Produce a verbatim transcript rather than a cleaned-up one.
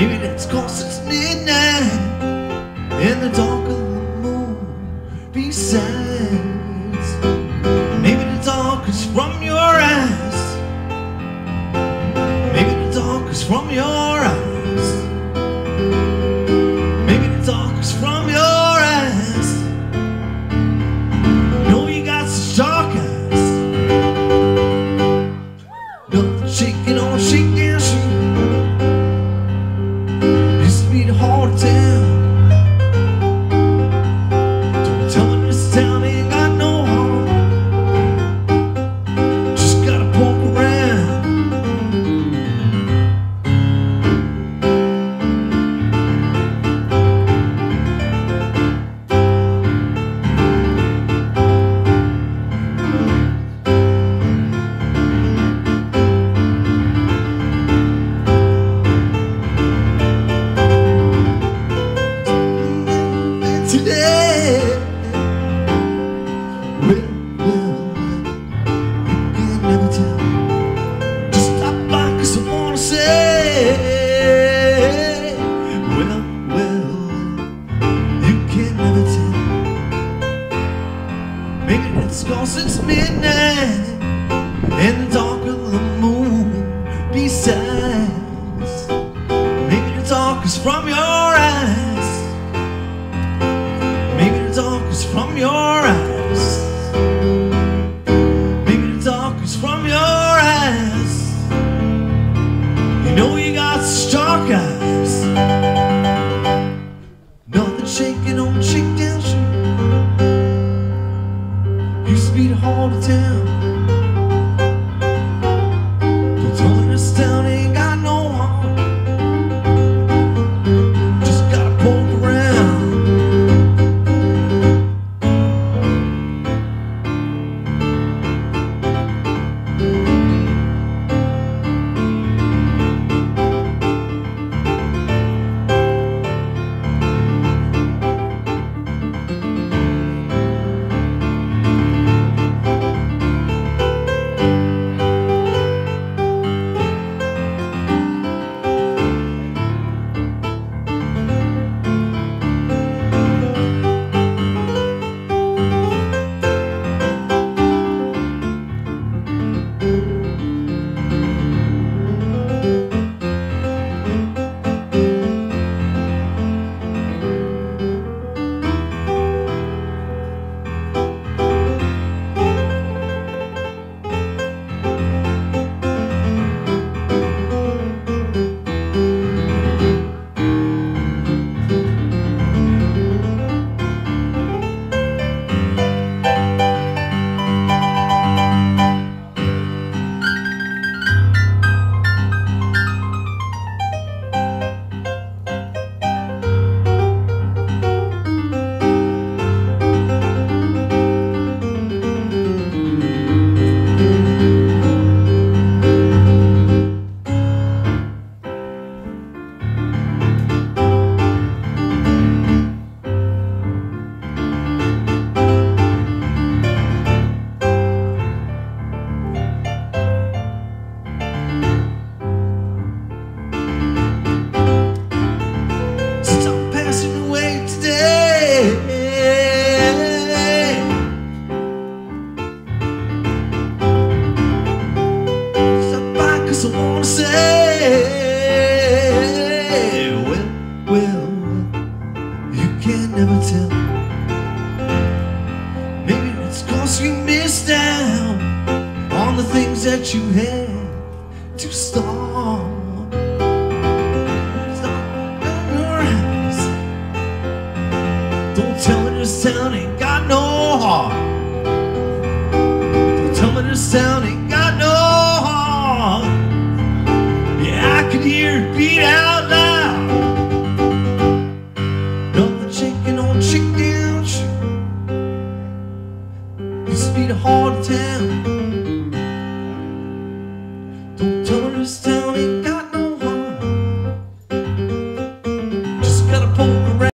Maybe that's 'cause it's midnight in the dark of the moon. Besides, maybe the dark is from your eyes. Maybe the dark is from your eyes. Maybe the dark is from your eyes. You know you got such dark eyes. Nothing shaking on shakedown street. Used to be the heart of town. Don't tell me this town ain't got no heart. Just gotta poke around. Today, well, well, you can never tell. Just stop by 'cause I wanna say, well, well, you can never tell. Maybe that's 'cause it's midnight in the dark of the moon. Besides, maybe the dark is from your eyes. Maybe the dark is from your eyes. Maybe the dark is from your eyes. You know you got such dark eyes. Nothing shaking on Shakedown street. Used to be the heart of town. Don't tell me this town ain't got no heart. Just gotta poke around. I wanna say, well, well, you can never tell. Maybe it's 'cause you missed out on the things that you had to start. Stop in your eyes. Don't tell me this town ain't got no heart. Don't tell me this town ain't got no heart. Yeah, I could hear it beat out